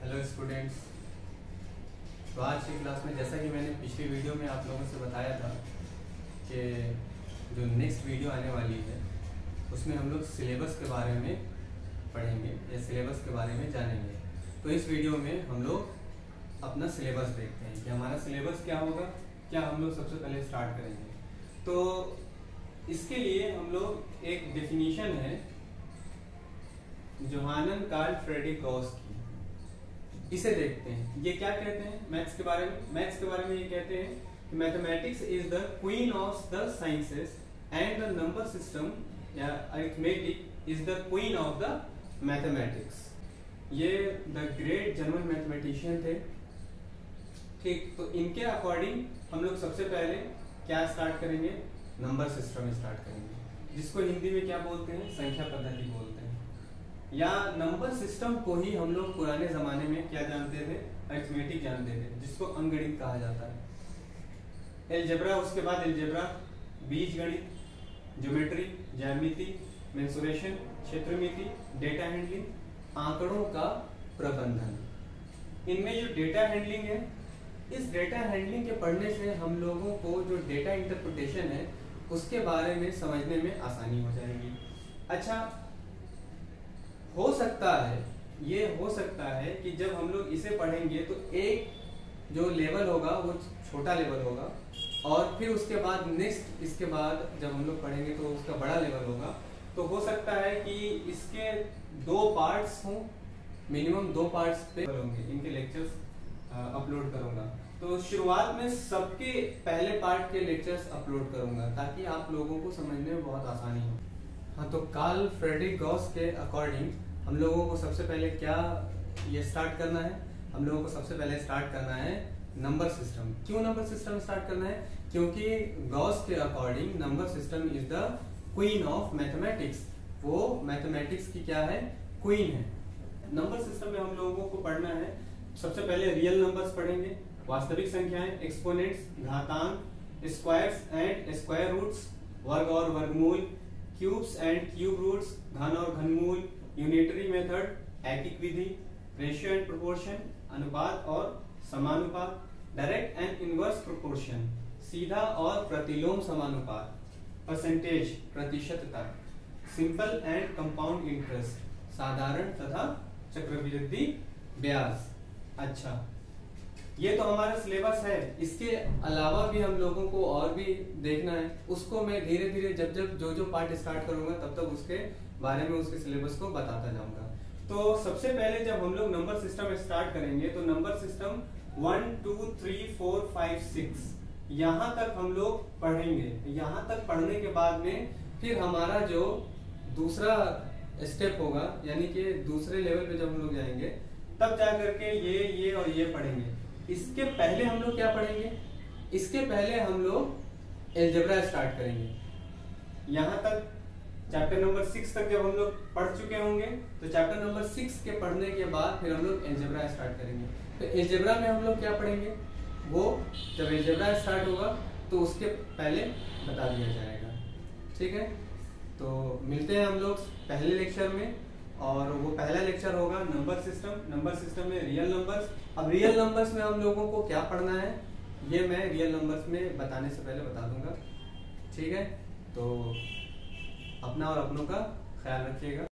Hello students. तो आज की क्लास में जैसा कि मैंने पिछली वीडियो में आप लोगों से बताया था कि जो नेक्स्ट वीडियो आने वाली है उसमें हम लोग सिलेबस के बारे में पढ़ेंगे या सिलेबस के बारे में जानेंगे। तो इस वीडियो में हम लोग अपना सिलेबस देखते हैं कि हमारा सिलेबस क्या होगा, क्या हम लोग सबसे पहले स्टार्ट करेंगे। तो इसके लिए हम लोग एक डेफिनेशन है जोहानन कार्ल फ्रेडरिक गॉस की, इसे देखते हैं। ये क्या कहते हैं मैथ्स के बारे में? मैथ्स के बारे में ये कहते हैं कि mathematics is the queen of the sciences and the number system या arithmetic is the queen of the mathematics. ये द ग्रेट जर्मन मैथमेटिशियन थे। ठीक, तो इनके अकॉर्डिंग हम लोग सबसे पहले क्या स्टार्ट करेंगे? नंबर सिस्टम स्टार्ट करेंगे, जिसको हिंदी में क्या बोलते हैं? संख्या पद्धति बोलते हैं। या नंबर सिस्टम को ही हम लोग पुराने जमाने में क्या जानते थे? अरिथमेटिक जानते थे, जिसको अंकगणित कहा जाता है। एलजेब्रा, उसके बाद एलजेब्रा, बीज गणित, ज्योमेट्री, ज्यामिति, मेंसुरेशन, क्षेत्रमिति, डेटा हैंडलिंग, आंकड़ों का प्रबंधन। इनमें जो डेटा हैंडलिंग है, इस डेटा हैंडलिंग के पढ़ने से हम लोगों को जो डेटा इंटरप्रिटेशन है उसके बारे में समझने में आसानी हो जाएगी। अच्छा, हो सकता है कि जब हम लोग इसे पढ़ेंगे तो एक जो लेवल होगा वो छोटा लेवल होगा, और फिर उसके बाद नेक्स्ट इसके बाद जब हम लोग पढ़ेंगे तो उसका बड़ा लेवल होगा। तो हो सकता है कि इसके 2 पार्ट्स हों, मिनिमम 2 पार्ट्स पे होंगे। इनके लेक्चर्स अपलोड करूंगा। तो शुरुआत में सबके पहले पार्ट के लेक्चर्स अपलोड करूंगा ताकि आप लोगों को समझने में बहुत आसानी हो। हाँ, तो कार्ल फ्रेडरिक गॉस के अकॉर्डिंग हम लोगों को सबसे पहले क्या ये स्टार्ट करना है? हम लोगों को सबसे पहले स्टार्ट करना है नंबर सिस्टम। क्यों नंबर सिस्टम स्टार्ट करना है? क्योंकि गॉस के according number system is the queen of mathematics. वो मैथमेटिक्स की क्या है? क्वीन है। नंबर सिस्टम में हम लोगों को पढ़ना है सबसे पहले रियल नंबर्स पढ़ेंगे, वास्तविक संख्याएं, एक्सपोनेंट्स, घातांक, स्क्वायर्स एंड स्क्वायर रूट्स, वर्ग और वर्गमूल, क्यूब्स एंड क्यूब रूट्स, घन और घनमूल, यूनिटरी मेथड, ऐकिक विधि, रेशियो एंड प्रोपोर्शन, अनुपात और समानुपात, डायरेक्ट एंड इनवर्स प्रोपोर्शन, सीधा और प्रतिलोम समानुपात, परसेंटेज प्रतिशतता, सिंपल एंड कंपाउंड इंटरेस्ट, साधारण तथा चक्रवृद्धि ब्याज। अच्छा, ये तो हमारा सिलेबस है। इसके अलावा भी हम लोगों को और भी देखना है, उसको मैं धीरे धीरे जब जो पार्ट स्टार्ट करूंगा तब तक उसके बारे में उसके सिलेबस को बताता जाऊंगा। तो सबसे पहले जब हम लोग नंबर सिस्टम स्टार्ट करेंगे तो नंबर सिस्टम 1 2 3 4 5 6 यहाँ तक हम लोग पढ़ेंगे। यहाँ तक पढ़ने के बाद में फिर हमारा जो दूसरा स्टेप होगा, यानी कि दूसरे लेवल पे जब हम लोग जाएंगे तब जाकर के ये और ये पढ़ेंगे। इसके पहले हम लोग क्या पढ़ेंगे? इसके पहले हम लोग एलजेब्रा स्टार्ट करेंगे। यहाँ तक चैप्टर नंबर 6 तक जब हम लोग पढ़ चुके होंगे तो चैप्टर नंबर 6 के पढ़ने के बाद फिर हम लोग एलजेब्रा स्टार्ट करेंगे। तो एलजेब्रा में हम लोग क्या पढ़ेंगे? वो जब एलजेब्रा स्टार्ट होगा तो उसके पहले बता दिया जाएगा। ठीक है, तो मिलते हैं हम लोग पहले लेक्चर में, और वो पहला लेक्चर होगा नंबर सिस्टम। नंबर सिस्टम में रियल नंबर्स। अब रियल नंबर्स में हम लोगों को क्या पढ़ना है ये मैं रियल नंबर्स में बताने से पहले बता दूंगा। ठीक है, तो अपना और अपनों का ख्याल रखिएगा।